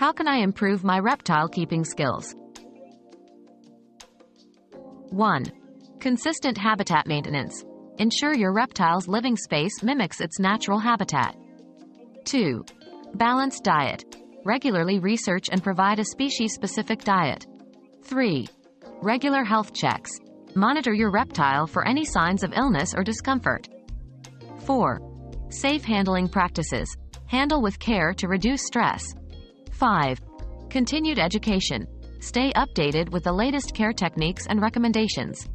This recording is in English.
How can I improve my reptile keeping skills? 1. Consistent habitat maintenance. Ensure your reptile's living space mimics its natural habitat. 2. Balanced diet. Regularly research and provide a species-specific diet. 3. Regular health checks. Monitor your reptile for any signs of illness or discomfort. 4. Safe handling practices. Handle with care to reduce stress. 5. Continued education. Stay updated with the latest care techniques and recommendations.